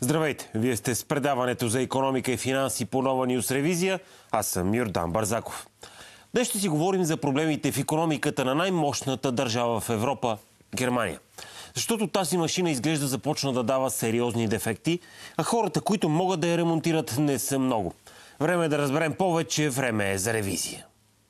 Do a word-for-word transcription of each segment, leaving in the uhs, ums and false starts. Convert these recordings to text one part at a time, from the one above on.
Здравейте! Вие сте с предаването за икономика и финанси по Нова Нюс Ревизия. Аз съм Йордан Барзаков. Днес ще си говорим за проблемите в икономиката на най-мощната държава в Европа – Германия. Защото тази машина изглежда започна да дава сериозни дефекти, а хората, които могат да я ремонтират, не са много. Време е да разберем повече, време е за ревизия.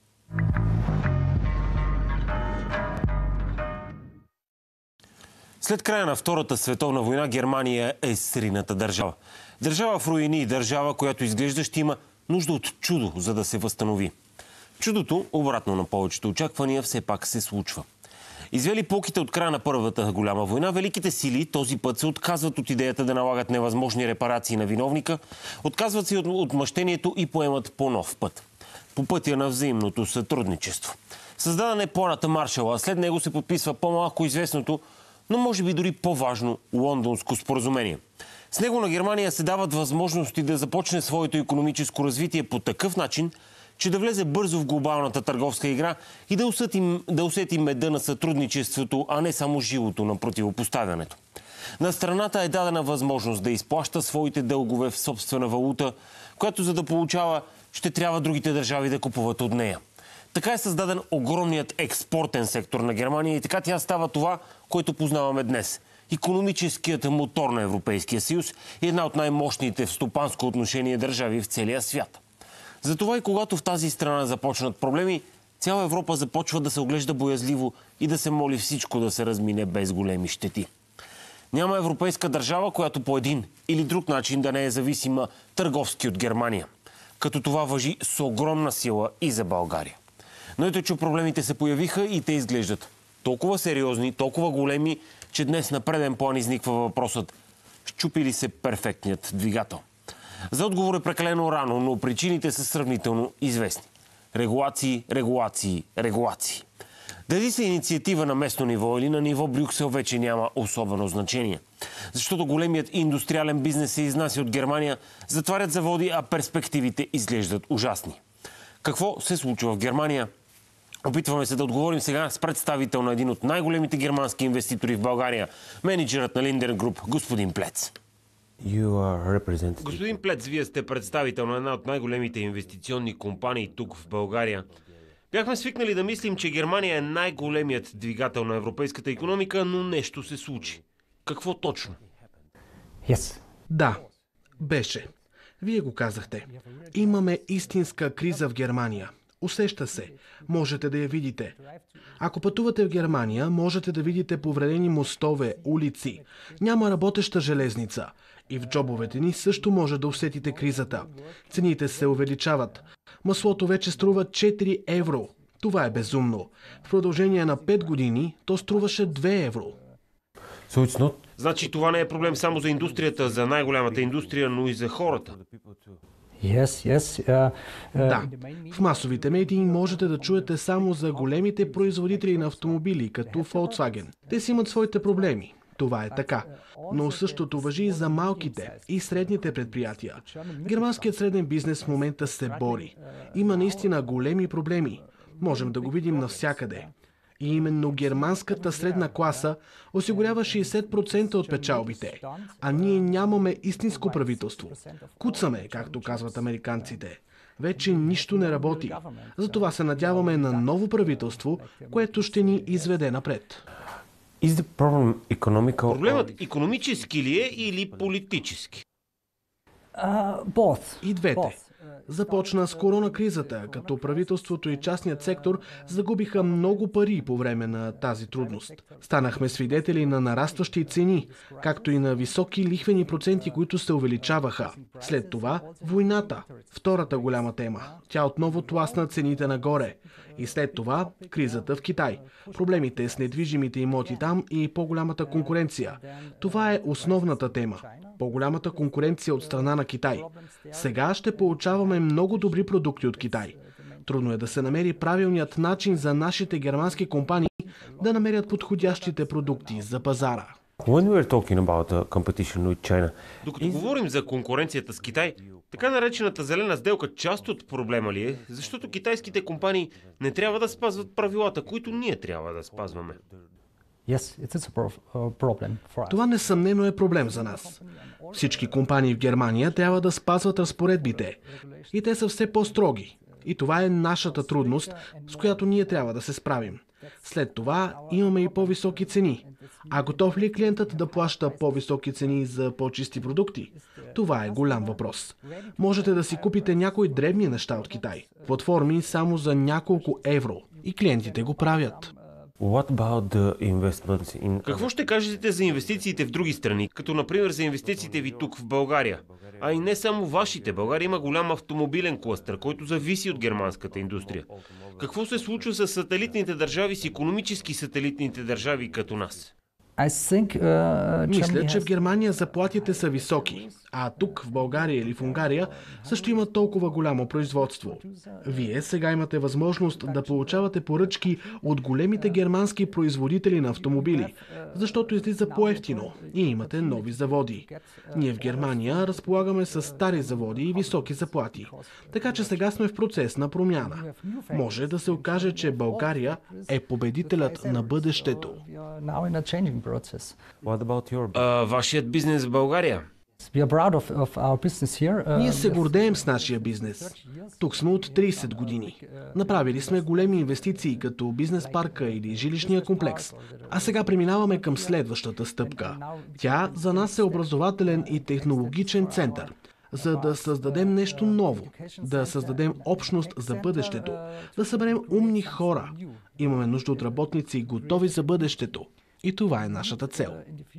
След края на Втората световна война Германия е срината държава. Държава в руини, държава, която изглежда ще има нужда от чудо, за да се възстанови. Чудото, обратно на повечето очаквания, все пак се случва. Извели полките от края на Първата голяма война, великите сили този път се отказват от идеята да налагат невъзможни репарации на виновника, отказват се от отмъщението и поемат по нов път. По пътя на взаимното сътрудничество. Създаден е планата Маршал, а след него се подписва по-малко известното, но може би дори по-важно Лондонско споразумение. С него на Германия се дават възможности да започне своето икономическо развитие по такъв начин, че да влезе бързо в глобалната търговска игра и да усети, да усети меда на сътрудничеството, а не само живото на противопоставянето. На страната е дадена възможност да изплаща своите дългове в собствена валута, която за да получава ще трябва другите държави да купуват от нея. Така е създаден огромният експортен сектор на Германия и така тя става това, което познаваме днес. Икономическият мотор на Европейския съюз и една от най-мощните в стопанско отношение държави в целия свят. Затова и когато в тази страна започнат проблеми, цяла Европа започва да се оглежда боязливо и да се моли всичко да се размине без големи щети. Няма европейска държава, която по един или друг начин да не е зависима търговски от Германия. Като това важи с огромна сила и за България. Но ето, че проблемите се появиха и те изглеждат толкова сериозни, толкова големи, че днес на преден план изниква въпросът: счупи ли се перфектният двигател? За отговор е прекалено рано, но причините са сравнително известни. Регулации, регулации, регулации. Дали са инициатива на местно ниво или на ниво Брюксел вече няма особено значение. Защото големият индустриален бизнес се изнася от Германия, затварят заводи, а перспективите изглеждат ужасни. Какво се случва в Германия? Опитваме се да отговорим сега с представител на един от най-големите германски инвеститори в България, мениджърът на Линден Груп, господин Плец. Господин Плец, вие сте представител на една от най-големите инвестиционни компании тук в България. Бяхме свикнали да мислим, че Германия е най-големият двигател на европейската икономика, но нещо се случи. Какво точно? Yes. Да, беше. Вие го казахте. Имаме истинска криза в Германия. Усеща се. Можете да я видите. Ако пътувате в Германия, можете да видите повредени мостове, улици. Няма работеща железница. И в джобовете ни също може да усетите кризата. Цените се увеличават. Маслото вече струва четири евро. Това е безумно. В продължение на пет години то струваше две евро. So it's not... Значи това не е проблем само за индустрията, за най-голямата индустрия, но и за хората. Yes, yes, uh, uh... Да, в масовите медии можете да чуете само за големите производители на автомобили, като Volkswagen. Те си имат своите проблеми. Това е така. Но същото важи и за малките и средните предприятия. Германският среден бизнес в момента се бори. Има наистина големи проблеми. Можем да го видим навсякъде. И именно германската средна класа осигурява шейсет процента от печалбите, а ние нямаме истинско правителство. Куцаме, както казват американците. Вече нищо не работи. Затова се надяваме на ново правителство, което ще ни изведе напред. Проблемът икономически ли е или политически? Uh, и двете. Започна с коронакризата, като правителството и частният сектор загубиха много пари по време на тази трудност. Станахме свидетели на нарастващи цени, както и на високи лихвени проценти, които се увеличаваха. След това войната, втората голяма тема. Тя отново тласна цените нагоре. И след това кризата в Китай. Проблемите с недвижимите имоти там и по-голямата конкуренция. Това е основната тема. По-голямата конкуренция от страна на Китай. Сега ще получаваме много добри продукти от Китай. Трудно е да се намери правилният начин за нашите германски компании да намерят подходящите продукти за пазара. Докато говорим за конкуренцията с Китай, така наречената зелена сделка част от проблема ли е? Защото китайските компании не трябва да спазват правилата, които ние трябва да спазваме. Това несъмнено е проблем за нас. Всички компании в Германия трябва да спазват разпоредбите. И те са все по-строги. И това е нашата трудност, с която ние трябва да се справим. След това имаме и по-високи цени. А готов ли е клиентът да плаща по-високи цени за по-чисти продукти? Това е голям въпрос. Можете да си купите някои дребни неща от Китай. Платформи само за няколко евро. И клиентите го правят. What about the investments in... Какво ще кажете за инвестициите в други страни, като например за инвестициите ви тук в България? А и не само вашите. България има голям автомобилен клъстър, който зависи от германската индустрия. Какво се случва с сателитните държави, с икономически сателитните държави като нас? Think, uh, Мисля, че в Германия заплатите са високи, а тук в България или в Унгария също има толкова голямо производство. Вие сега имате възможност да получавате поръчки от големите германски производители на автомобили, защото излиза по-евтино и имате нови заводи. Ние в Германия разполагаме с стари заводи и високи заплати, така че сега сме в процес на промяна. Може да се окаже, че България е победителят на бъдещето. А, вашият бизнес в България? Ние се гордеем с нашия бизнес. Тук сме от трийсет години. Направили сме големи инвестиции като бизнес парка или жилищния комплекс. А сега преминаваме към следващата стъпка. Тя за нас е образователен и технологичен център, за да създадем нещо ново, да създадем общност за бъдещето, да съберем умни хора. Имаме нужда от работници, готови за бъдещето. И това е нашата цел.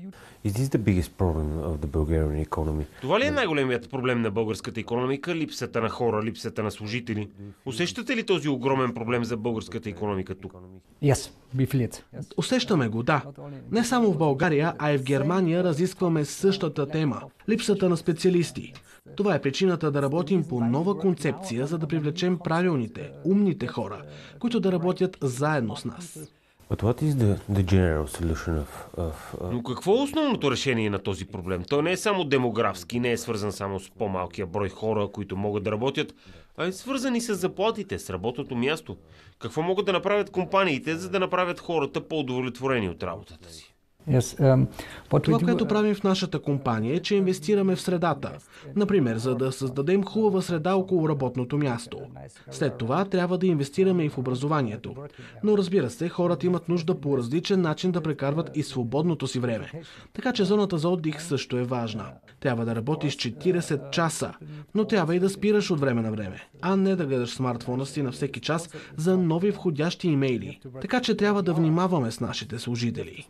Това ли е най-големият проблем на българската икономика? Липсата на хора, липсата на служители? Усещате ли този огромен проблем за българската икономика тук? Yes, Усещаме го, да. Не само в България, а и в Германия разискваме същата тема. Липсата на специалисти. Това е причината да работим по нова концепция, за да привлечем правилните, умните хора, които да работят заедно с нас. But what is the, the general solution of, of, uh... Но какво е основното решение на този проблем? Той не е само демографски, не е свързан само с по-малкия брой хора, които могат да работят, а е свързан и с заплатите, с работното място. Какво могат да направят компаниите, за да направят хората по-удовлетворени от работата си? Yes, um, Това, do, което uh... правим в нашата компания е, че инвестираме в средата. Например, за да създадем хубава среда около работното място. След това трябва да инвестираме и в образованието. Но разбира се, хората имат нужда по различен начин да прекарват и свободното си време. Така че зоната за отдих също е важна. Трябва да работиш четирийсет часа, но трябва и да спираш от време на време, а не да гледаш смартфона си на всеки час за нови входящи имейли. Така че трябва да внимаваме с нашите служители.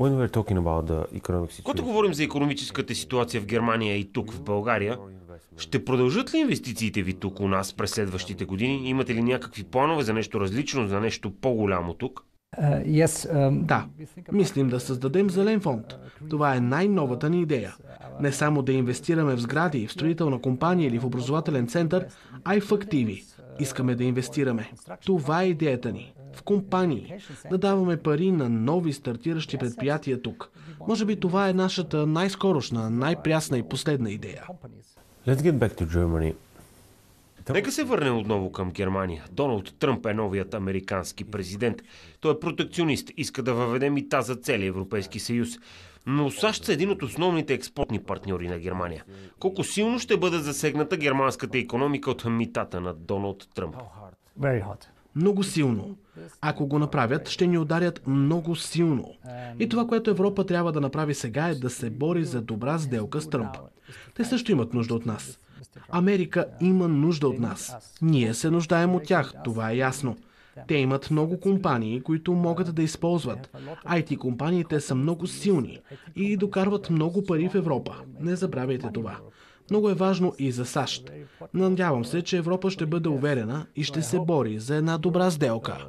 Когато говорим за икономическата ситуация в Германия и тук в България, ще продължат ли инвестициите ви тук у нас през следващите години? Имате ли някакви планове за нещо различно, за нещо по-голямо тук? Uh, yes, um... Да, мислим да създадем зелен фонд. Това е най-новата ни идея. Не само да инвестираме в сгради, в строителна компания или в образователен център, а и в активи. Искаме да инвестираме. Това е идеята ни. В компании. Да даваме пари на нови стартиращи предприятия тук. Може би това е нашата най-скорошна, най-прясна и последна идея. Let's get back to Germany. Нека се върнем отново към Германия. Доналд Тръмп е новият американски президент. Той е протекционист, иска да въведе мита за целия Европейски съюз. Но САЩ са един от основните експортни партньори на Германия. Колко силно ще бъде засегната германската икономика от митата на Доналд Тръмп? Много силно. Ако го направят, ще ни ударят много силно. И това, което Европа трябва да направи сега, е да се бори за добра сделка с Тръмп. Те също имат нужда от нас. Америка има нужда от нас. Ние се нуждаем от тях, това е ясно. Те имат много компании, които могат да използват. ай ти компаниите са много силни и докарват много пари в Европа. Не забравяйте това. Много е важно и за САЩ. Надявам се, че Европа ще бъде уверена и ще се бори за една добра сделка.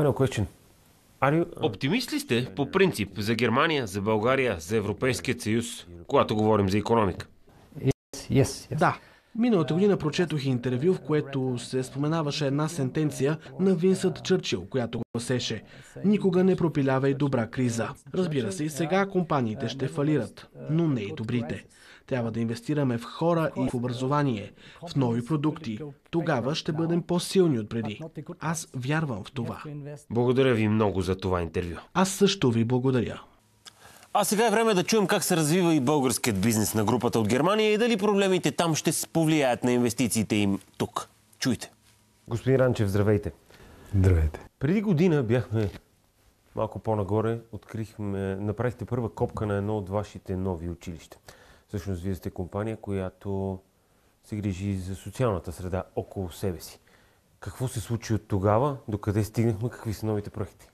Оптимист ли сте по принцип за Германия, за България, за Европейския съюз, когато говорим за икономика? Yes, yes. Да. Миналата година прочетох интервю, в което се споменаваше една сентенция на Винсънт Чърчил, която гласеше: "Никога не пропилявай добра криза." Разбира се, и сега компаниите ще фалират, но не и добрите. Трябва да инвестираме в хора и в образование, в нови продукти. Тогава ще бъдем по-силни от преди. Аз вярвам в това. Благодаря ви много за това интервю. Аз също ви благодаря. А сега е време да чуем как се развива и българският бизнес на групата от Германия и дали проблемите там ще се повлияят на инвестициите им тук. Чуйте. Господин Ранчев, здравейте. Здравейте. Преди година бяхме малко по-нагоре, открихме, направихте първа копка на едно от вашите нови училища. Всъщност, вие сте компания, която се грижи за социалната среда около себе си. Какво се случи от тогава? Докъде стигнахме? Какви са новите проекти?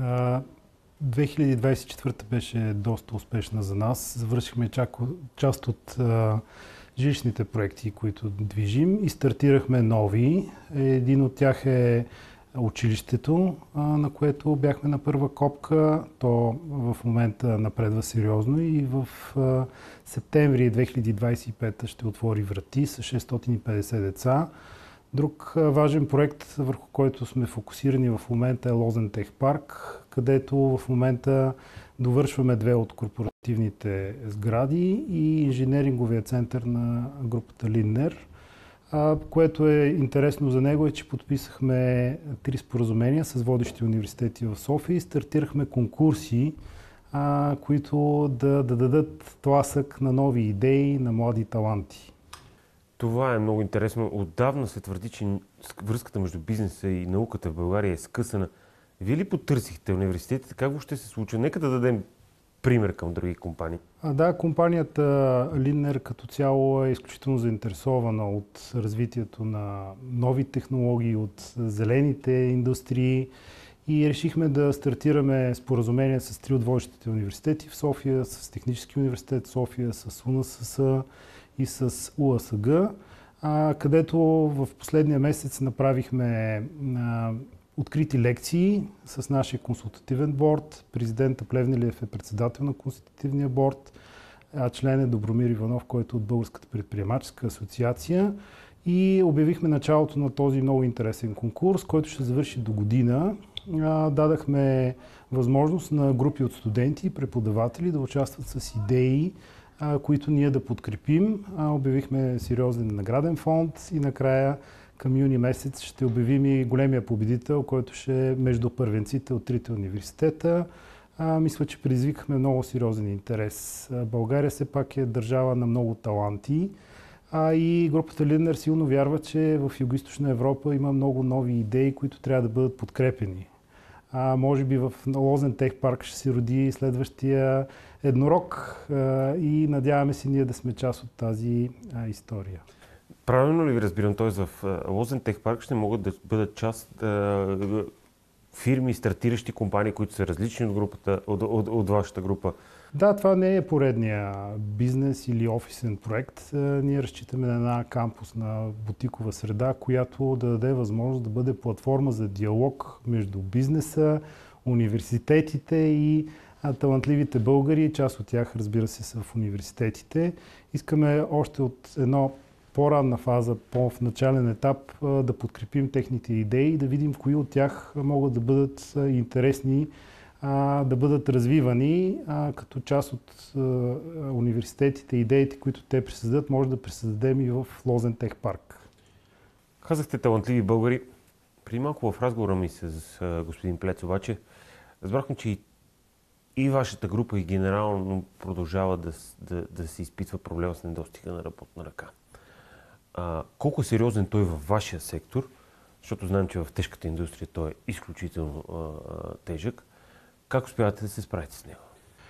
две хиляди двадесет и четвърта беше доста успешна за нас. Завършихме част от а, жилищните проекти, които движим, и стартирахме нови. Един от тях е училището, а, на което бяхме на първа копка. То в момента напредва сериозно и в а, септември две хиляди двадесет и пета ще отвори врати с шестстотин и петдесет деца. Друг важен проект, върху който сме фокусирани в момента, е Лозен Техпарк, където в момента довършваме две от корпоративните сгради и инженеринговия център на групата Линднер. Което е интересно за него е, че подписахме три споразумения с водещи университети в София и стартирахме конкурси, които да, да дадат тласък на нови идеи, на млади таланти. Това е много интересно. Отдавна се твърди, че връзката между бизнеса и науката в България е скъсана. Вие ли потърсихте университетите? Как въобще се случва? Нека да дадем пример към други компании. А, да, компанията Линднер като цяло е изключително заинтересована от развитието на нови технологии, от зелените индустрии и решихме да стартираме споразумение с три от водещите университети в София, с Технически университет София, с УНСС и с УАСГ, където в последния месец направихме а, открити лекции с нашия консултативен борд. Президента Плевнелиев е председател на консултативния борд, а член е Добромир Иванов, който е от Българската предприемаческа асоциация. И обявихме началото на този много интересен конкурс, който ще завърши до година. А, дадахме възможност на групи от студенти и преподаватели да участват с идеи, които ние да подкрепим. Обявихме сериозен награден фонд и накрая към юни месец ще обявим и големия победител, който ще е между първенците от трите университета. Мисля, че предизвикахме много сериозен интерес. България все пак е държава на много таланти, а и групата Линднер силно вярва, че в Югоизточна Европа има много нови идеи, които трябва да бъдат подкрепени. А, може би в Лозен Техпарк ще се роди следващия еднорог а, и надяваме се ние да сме част от тази а, история. Правилно ли ви разбирам? Т.е. в Лозен Техпарк ще могат да бъдат част а, фирми, стартиращи компании, които са различни от групата, от, от, от вашата група? Да, това не е поредния бизнес или офисен проект. Ние разчитаме на една кампусна бутикова среда, която да даде възможност да бъде платформа за диалог между бизнеса, университетите и талантливите българи. Част от тях, разбира се, са в университетите. Искаме още от едно по-ранна фаза, по-в начален етап да подкрепим техните идеи и да видим кои от тях могат да бъдат интересни, да бъдат развивани, като част от университетите, идеите, които те присъздадат, може да присъздадем и в Лозен Техпарк. Казахте талантливи българи. Преди малко в разговора ми с господин Плец обаче разбрахме, че и, и вашата група и генерално продължава да, да, да се изпитва проблема с недостига на работна ръка. А, колко е сериозен той във вашия сектор, защото знаем, че в тежката индустрия той е изключително а, а, тежък. Как успявате да се справите с него?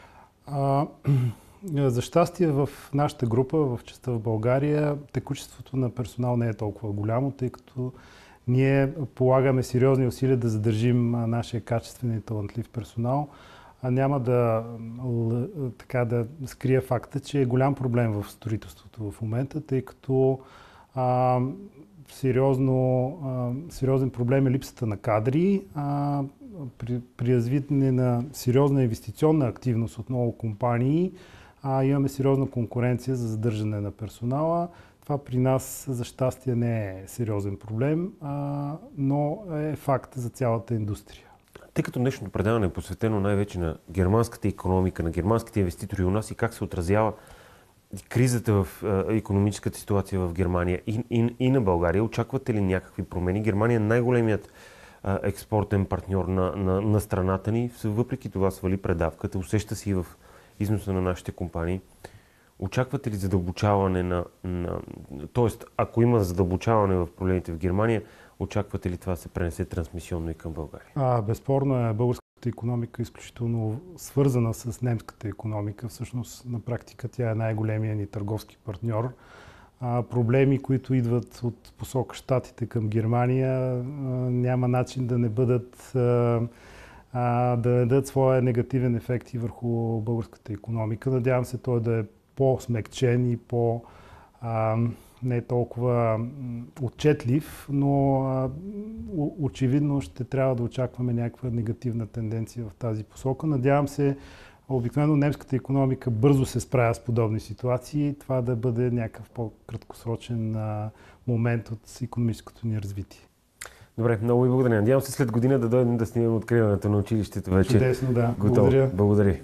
А, за щастие в нашата група, в частта в България, текучеството на персонал не е толкова голямо, тъй като ние полагаме сериозни усилия да задържим нашия качествен и талантлив персонал. А няма да, така, да скрия факта, че е голям проблем в строителството в момента, тъй като а, сериозно, а, сериозен проблем е липсата на кадри. А, при, при развитие на сериозна инвестиционна активност от много компании а, имаме сериозна конкуренция за задържане на персонала. Това при нас за щастие не е сериозен проблем, а, но е факт за цялата индустрия. Тъй като днешното предаване е посветено най-вече на германската икономика, на германските инвеститори у нас и как се отразява кризата в икономическата ситуация в Германия и, и, и на България, очаквате ли някакви промени? Германия е най-големият а, експортен партньор на, на, на страната ни, въпреки това свали предавката, усеща си и в износа на нашите компании. Очаквате ли задълбочаване на, на... Тоест, ако има задълбочаване в проблемите в Германия, очаквате ли това да се пренесе трансмисионно и към България? А, безспорно е, българската икономика е изключително свързана с немската икономика. Всъщност, на практика тя е най-големия ни търговски партньор. А, проблеми, които идват от посока Щатите към Германия, а, няма начин да не бъдат... А, а, да не дадат своя негативен ефект и върху българската икономика. Надявам се той да е по-смекчен и по- а, не толкова отчетлив, но а, очевидно ще трябва да очакваме някаква негативна тенденция в тази посока. Надявам се, обикновено немската икономика бързо се справя с подобни ситуации. Това да бъде някакъв по-краткосрочен а, момент от икономическото ни развитие. Добре, много ви благодаря. Надявам се след година да дойдем да снимем откриването на училището вече. Чудесно, да. Готово. Благодаря. Благодаря.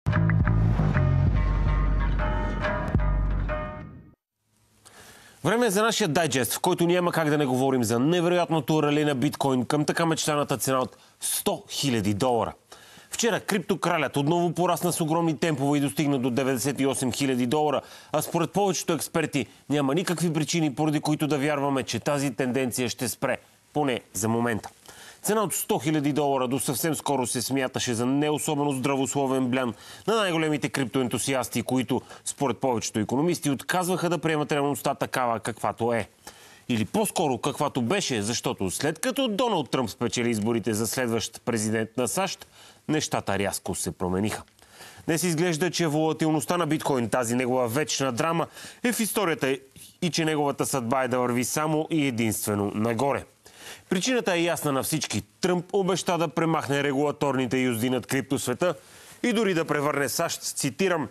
Време е за нашия дайджест, в който няма как да не говорим за невероятното рали на биткоин към така мечтаната цена от сто хиляди долара. Вчера криптокралят отново порасна с огромни темпове и достигна до деветдесет и осем хиляди долара, а според повечето експерти няма никакви причини, поради които да вярваме, че тази тенденция ще спре, поне за момента. Цена от сто хиляди долара до съвсем скоро се смяташе за не особено здравословен блян на най-големите криптоентусиасти, които, според повечето икономисти, отказваха да приемат реалността такава, каквато е. Или по-скоро каквато беше, защото след като Доналд Тръмп спечели изборите за следващ президент на САЩ, нещата рязко се промениха. Днес изглежда, че волатилността на биткоин, тази негова вечна драма, е в историята и че неговата съдба е да върви само и единствено нагоре. Причината е ясна на всички. Тръмп обеща да премахне регулаторните юзди над криптосвета и дори да превърне САЩ, цитирам,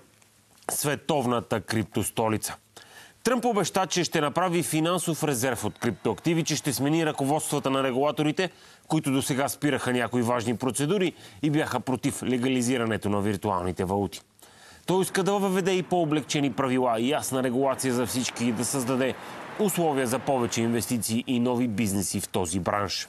световната криптостолица. Тръмп обеща, че ще направи финансов резерв от криптоактиви, че ще смени ръководствата на регулаторите, които досега спираха някои важни процедури и бяха против легализирането на виртуалните валути. Той иска да въведе и по-облегчени правила и ясна регулация за всички и да създаде условия за повече инвестиции и нови бизнеси в този бранш.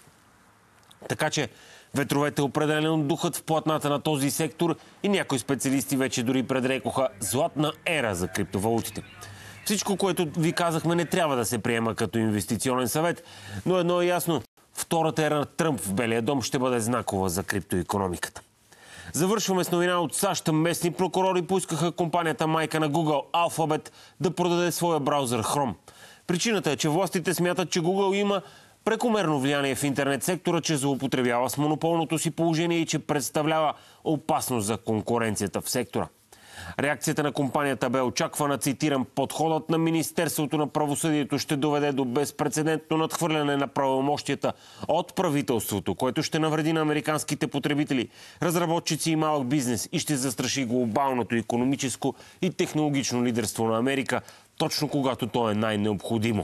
Така че ветровете определено духат в платната на този сектор и някои специалисти вече дори предрекоха златна ера за криптовалутите. Всичко, което ви казахме, не трябва да се приема като инвестиционен съвет, но едно е ясно – втората ера на Тръмп в Белия дом ще бъде знакова за криптоикономиката. Завършваме с новина от САЩ. Местни прокурори поискаха компанията майка на Google, Alphabet, да продаде своя браузър Chrome. Причината е, че властите смятат, че Google има прекомерно влияние в интернет сектора, че злоупотребява с монополното си положение и че представлява опасност за конкуренцията в сектора. Реакцията на компанията бе очаквана, цитирам, подходът на Министерството на правосъдието ще доведе до безпрецедентно надхвърляне на правомощията от правителството, което ще навреди на американските потребители, разработчици и малък бизнес и ще застраши глобалното икономическо и технологично лидерство на Америка, точно когато то е най-необходимо.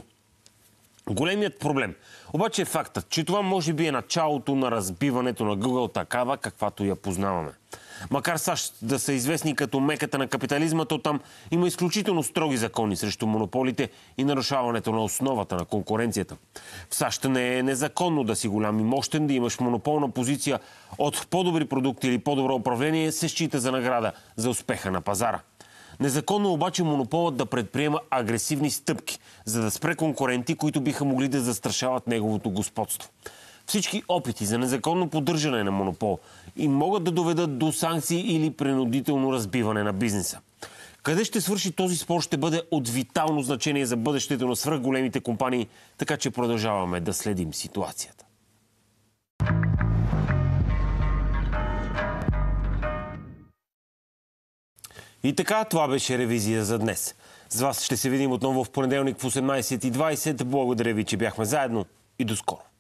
Големият проблем обаче е фактът, че това може би е началото на разбиването на Google такава, каквато я познаваме. Макар САЩ да са известни като меката на капитализма, то там има изключително строги закони срещу монополите и нарушаването на основата на конкуренцията. В САЩ не е незаконно да си голям и мощен, да имаш монополна позиция от по-добри продукти или по-добро управление се счита за награда за успеха на пазара. Незаконно обаче монополът да предприема агресивни стъпки, за да спре конкуренти, които биха могли да застрашават неговото господство. Всички опити за незаконно поддържане на монопол и могат да доведат до санкции или принудително разбиване на бизнеса. Къде ще свърши този спор ще бъде от витално значение за бъдещето на свръхголемите компании, така че продължаваме да следим ситуацията. И така, това беше ревизия за днес. С вас ще се видим отново в понеделник в осемнайсет и двайсет. Благодаря ви, че бяхме заедно и до скоро.